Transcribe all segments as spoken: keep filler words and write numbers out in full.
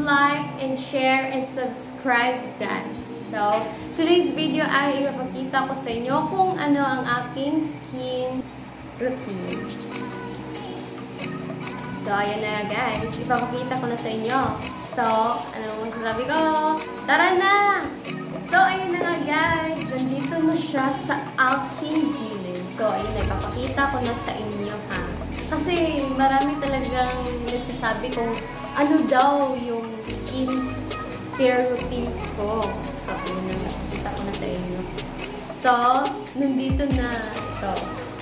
like and share and subscribe, guys. So, today's video ay ipapakita ko sa inyo kung ano ang aking skin routine. So, ayan na guys. Ipapakita ko na sa inyo. So, ano mo sasabi ko? Tara na! So, ayun na nga guys. Nandito na siya sa aking gilid. So, ayun na. Ipapakita ko na sa inyo ha. Kasi marami talagang nagsasabi kung ano daw yung skin care routine ko. So, ayun na. Ipapakita ko na sa inyo. So, nandito na ito.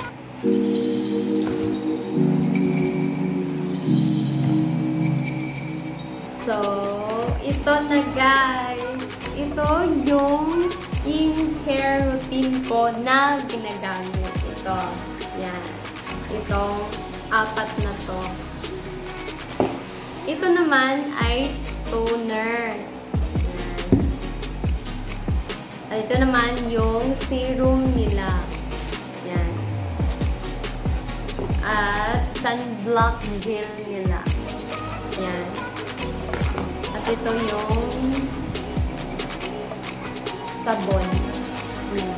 So, ito na guys. Ito yung skincare routine ko na ginagamit. Ito. Yan. Itong apat na to. Ito naman ay toner. Yan. At ito naman yung serum nila. Yan. At sunblock gel nila. Yan. At ito yung sabon. Hmm.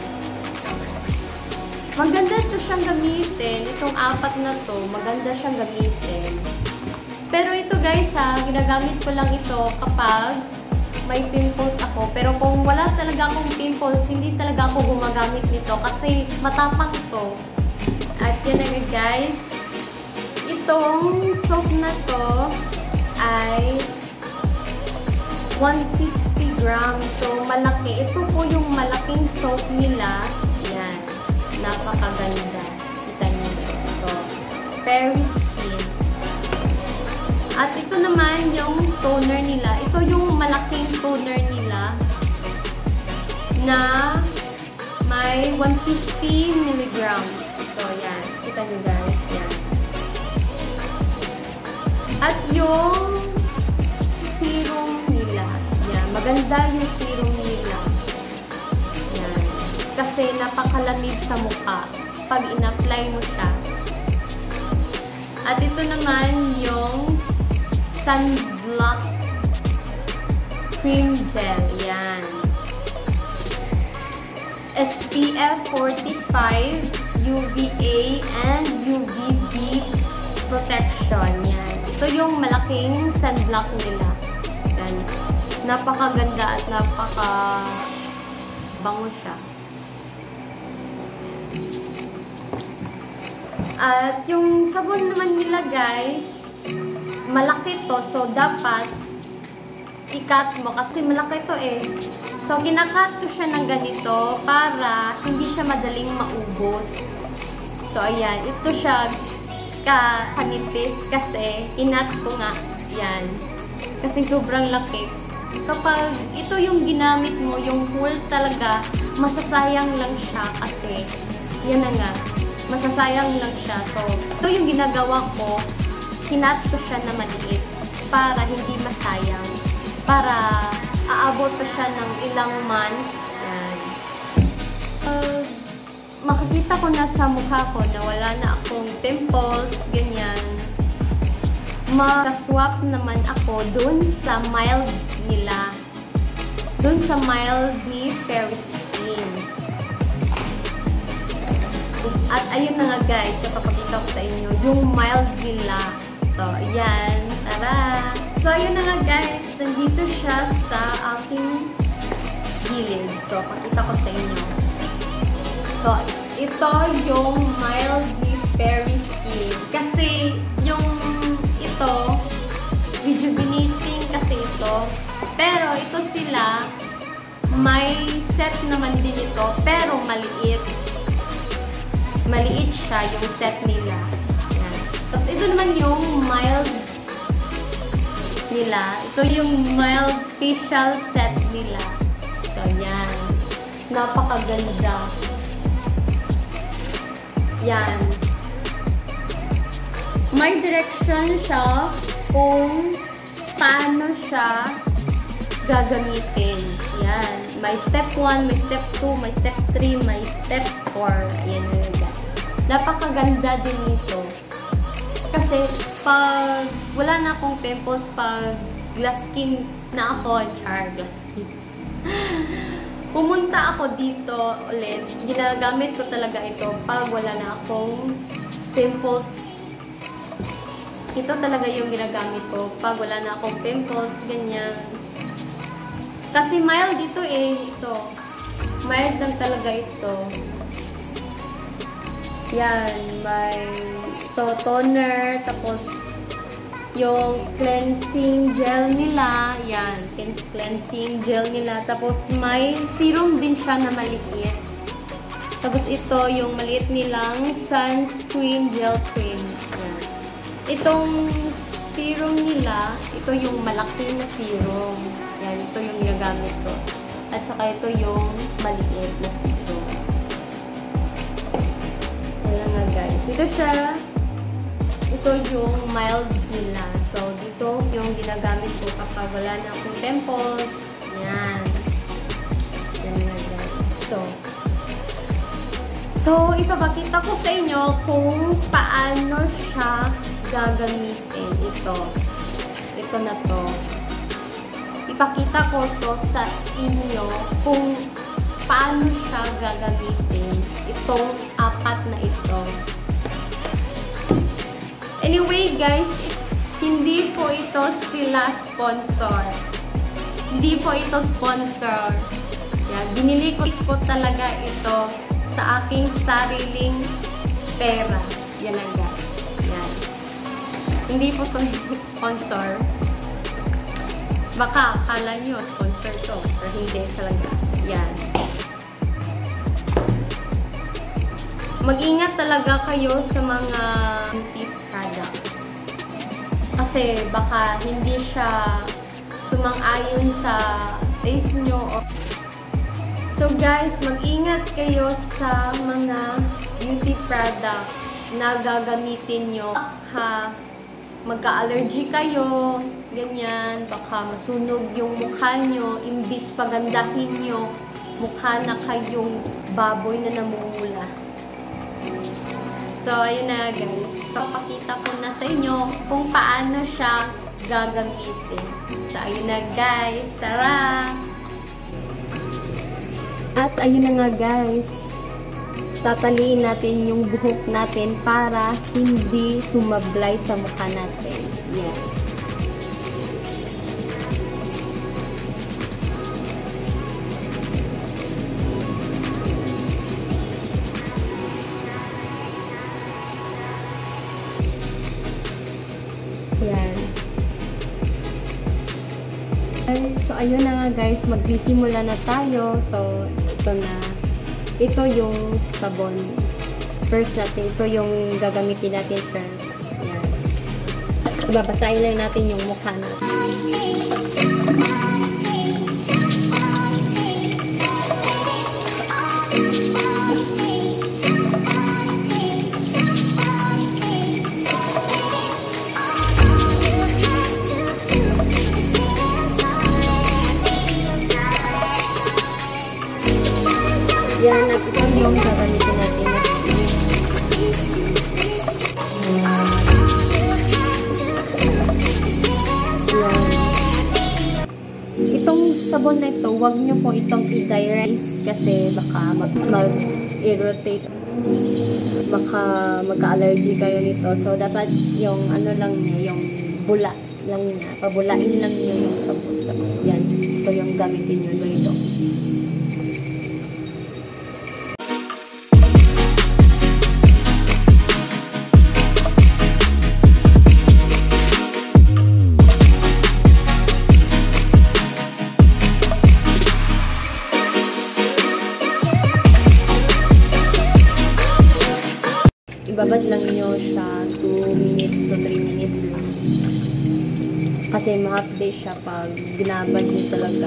Maganda ito siyang gamitin. Itong apat na to, maganda siyang gamitin. Pero ito guys ha, ginagamit ko lang ito kapag may pimples ako. Pero kung wala talaga akong pimples, hindi talaga ako gumagamit nito kasi matapang ito. At yan na guys. Itong soap na to ay one hundred fifty grams. So, malaki. Ito po yung malaking soap nila. Yan. Napakaganda. Kita nyo guys. So, fairy skin. At ito naman yung toner nila. Ito yung malaking toner nila na may one hundred fifty milligrams. So, yan. Kita nyo guys. Yan. At yung serum nila. Yan. Maganda yung serum nila. Yan. Kasi napakalamig sa mukha pag in-apply mo siya. At ito naman yung sunblock cream gel. Yan. S P F forty-five, U V A, and U V B protection. Yan. Ito yung malaking sunblock nila. Yan. Napakaganda at napaka bango siya. At yung sabon naman nila guys, malaki to. So, dapat i-cut mo kasi malaki to eh. So, kinakat ko siya ng ganito para hindi siya madaling maubos. So, ayan. Ito siya kanipis kasi inat ko nga. Yan. Kasi sobrang laki. Kapag ito yung ginamit mo, yung whole talaga, masasayang lang siya kasi yan na nga. Masasayang lang siya. So, ito yung ginagawa ko. Kinat ko siya na maliit para hindi masayang. Para aabot pa siya ng ilang months. Yan. Uh, makikita ko na sa mukha ko na wala na akong pimples, ganyan. Mag-swap naman ako dun sa mild nila. Dun sa mildly fairy skin. At ayun na nga guys, napapakita ko sa inyo yung mild nila. So, ayan. Tara! So, ayun na nga guys. Nandito siya sa aking gilid. So, pakita ko sa inyo. So, ito yung mildly fairy skin. Kasi, yung ito, rejuvenating kasi ito. Pero, ito sila, may set naman din ito, pero maliit. Maliit siya yung set nila. Yan. Tapos, ito naman yung mild nila. Ito yung mild facial set nila. So, yan. Napakaganda. Yan. May direction siya kung paano siya gagamitin. Yan. May step one, may step two, may step three, may step four. Ayan yun guys. Napakaganda din nito. Kasi pag wala na akong pimples, pag glass skin na ako. Char, glass skin. Pumunta ako dito ulit. Ginagamit ko talaga ito pag wala na akong pimples. Ito talaga yung ginagamit ko pag wala na akong pimples, ganyan. Kasi mild dito eh, ito. Mild lang talaga ito. Yan, may ito, toner, tapos yung cleansing gel nila, yan, cleansing gel nila. Tapos may serum din siya na maliit. Tapos ito, yung maliit nilang sunscreen gel cream. Yan. Itong serum nila, ito yung malaki na serum. Yan, ito yung ginagamit ko. At saka ito yung maliit na serum. Ayan nga guys. Ito siya. Ito yung mild nila. So, dito yung ginagamit ko kapag wala na akong pimples. Yan. Yan nga guys. So, so ipapakita ko sa inyo kung paano siya gagamitin. Ito. Ito na to. Ipakita ko to sa inyo kung paano siya gagamitin. Itong apat na ito. Anyway guys, it, hindi po ito sila sponsor. Hindi po ito sponsor. Yan, binili ko po talaga ito sa aking sariling pera. Yan lang guys. Yan. Hindi po ito sponsor. Baka akala nyo sponsor to, pero hindi talaga. Yan. Mag-ingat talaga kayo sa mga beauty products. Kasi baka hindi siya sumang-ayon sa taste nyo. So guys, mag-ingat kayo sa mga beauty products na gagamitin nyo. Baka magka-allergy kayo, ganyan, baka masunog yung mukha nyo, imbis pagandahin nyo, mukha na kayong baboy na namumula. So, ayun na guys. Papakita ko na sa inyo kung paano siya gagamitin. So, ayun na guys. Tara! At ayun na nga guys. Tataliin natin yung buhok natin para hindi sumablay sa mukha natin. Yan. Yan. So, ayun na nga guys. Magsisimula na tayo. So, ito na. Ito yung sabon. First natin, ito yung gagamitin natin first. Yan. Babasahin lang natin yung mukha natin. Yan, at ito yung gagamitin natin. Yan. Itong sabon na ito, huwag nyo po itong i-direct kasi baka mag-irritate. Baka magka-allergy kayo nito. So, dapat yung ano lang niya, yung bula lang niya. Pabulain lang niyo yung sabon. Tapos yan, ito yung gamitin nyo ito. Ibabad lang nyo siya two minutes to three minutes lang. Kasi ma-update siya pag binabad nyo talaga.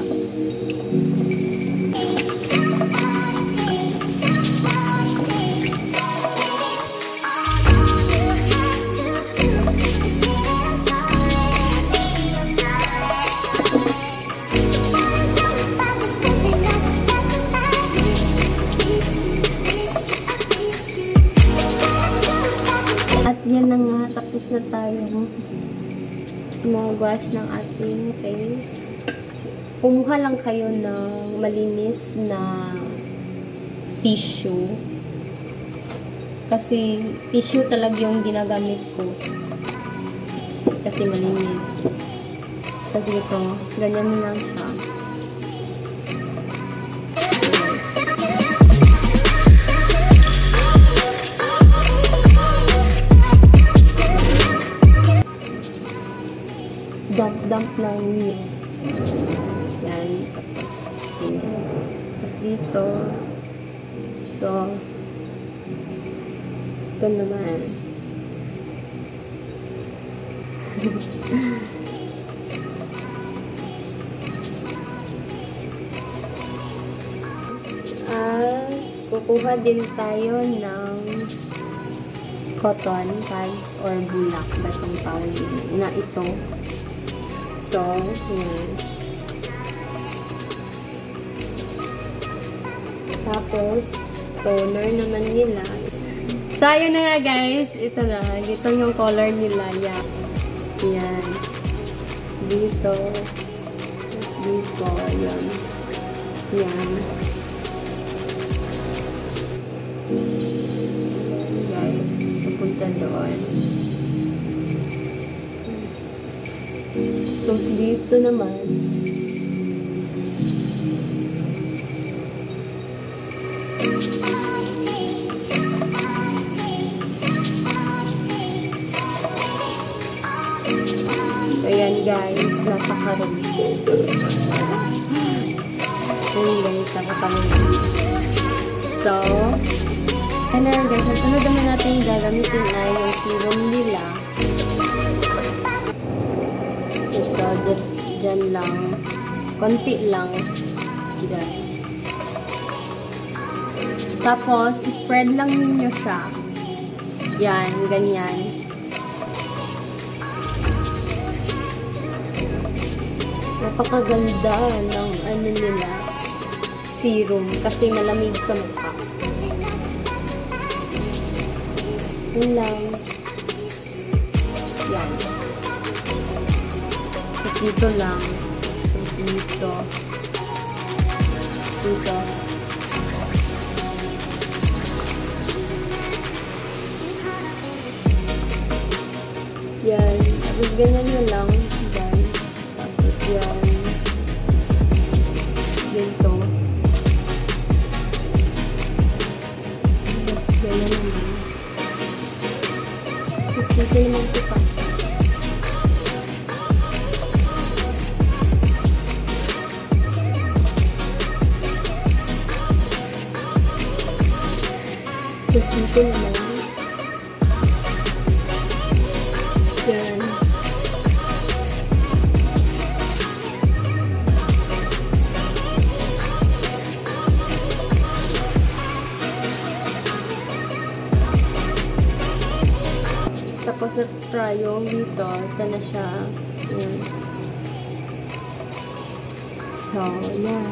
At yan na nga, tapos na tayo mag-wash ng ating face. Kumuha lang kayo ng malinis na tissue. Kasi tissue talaga yung ginagamit ko. Kasi malinis. Kasi ito, ganyan lang siya. Dump-dump lang yun. Yan. Tapos, yan. Tapos dito, ito, ito naman. At, kukuha din tayo ng cotton pads or bulak ba itong tawag na ito. So, yan. Tapos, toner naman nila. So, ayun na nga guys. Ito na. Ito yung color nila. Yan. Yan. Dito. Dito. Yan. Yan. Guys, pupunta doon. Tapos dito naman. So, yan guys. Napakaroon. Ayan guys. Napakaroon. So, ano guys. Nasunod naman natin gagamitin ay yung serum nila. Ito, just dyan lang. Konti lang. Dyan. Tapos, spread lang ninyo siya. Yan, ganyan. Napakaganda ng ano nila, serum. Kasi malamig sa mukha. Yun lang. Yan. Dito lang. Dito. Dito. Yan. Tapos ganyan na lang. Yan. Tapos yan. Dito. Ganyan na lang. Tapos dito naman ito pa. Tapos dito naman. Yan. Tapos na-try yung dito. Ito na siya. Yan. So, yan.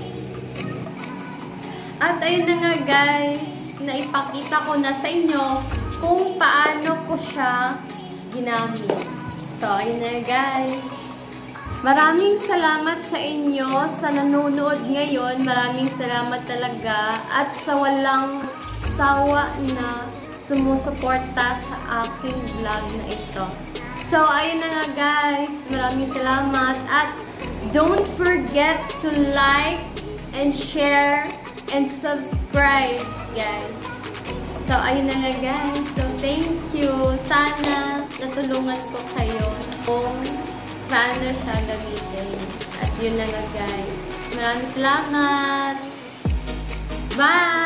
At ayun na nga guys, naipakita ko na sa inyo kung paano ko siya ginamit. So, ayun na guys. Maraming salamat sa inyo sa nanonood ngayon. Maraming salamat talaga. At sa walang sawa na sumusuporta sa aking vlog na ito. So, ayun na nga guys. Maraming salamat. At don't forget to like and share and subscribe, guys. So, ayun na nga, guys. So, thank you. Sana natulungan ko kayo kung paano siya gamitin. At yun na nga, guys. Maraming salamat. Bye!